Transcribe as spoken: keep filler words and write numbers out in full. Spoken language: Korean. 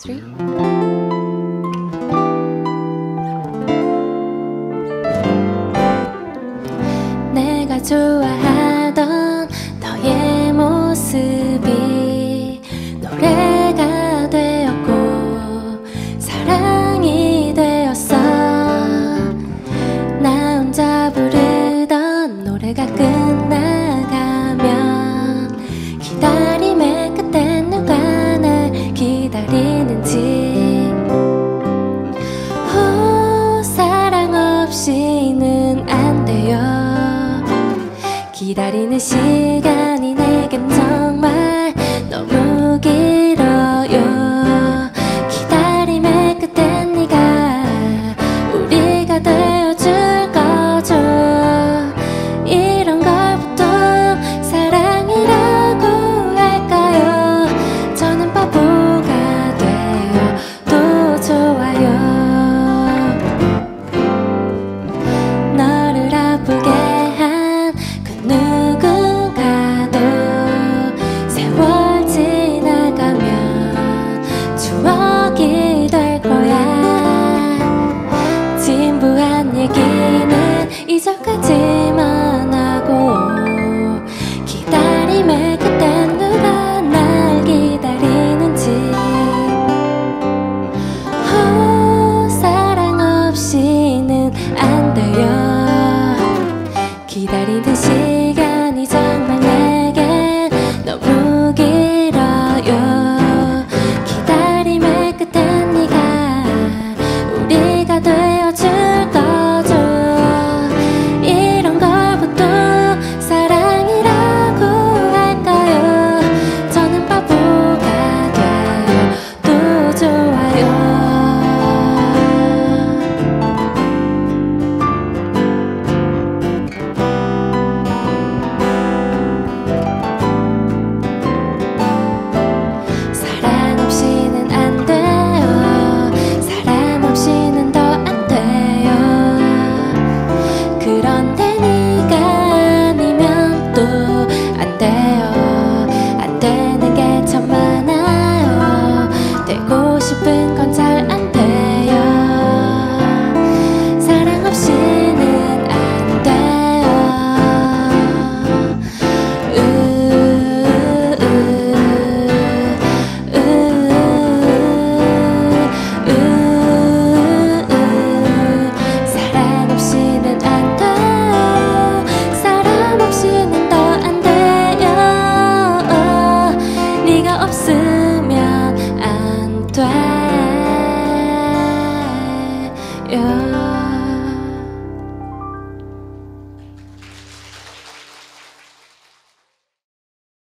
three. 내가 좋아하던 너의 모습이 노래가 되었고 사랑이 되었어. 나 혼자 부르던 노래가 끝나가면 기다림의 끝에 누가 날 기다리는지. 오, 사랑 없이는 안 돼요. 기다리는 시간이 내겐 정말 너무 길어요. 기다림의 끝엔 네가 우리가 되어줄 거죠. 이런 걸 보통 사랑이라고 할까요? 저는 바보가 되어도 좋아요. 너를 아프게 한 그 누군가도 세월 지나가면 추억이 될 거야. 진부한 얘기는 이제까지만 하고 기다림의 끝에 누가 날 기다리는지. 오, 사랑 없이는 안 돼요. 기다리는 시간이 정말 내겐 너무 길어요. 기다림의 끝엔 네가 우리가 되어줄 거죠. 이런 걸 보통 사랑이라고 할까요? 저는 바보가 되어도 좋아요. 사랑 없이는 안 돼요. 사람 없이는 더 안 돼요. 그런데 네가 아니면 또 안 돼요. 안 되는 게 참 많아요. 되고 싶은 건 잘 안 돼요. 사랑 없이는 안 돼요. 으, 으, 으, 으, 으. 사랑 없이는 안 돼요. 사람 없이는 더 안 돼요. 네가 없으면 안 돼요.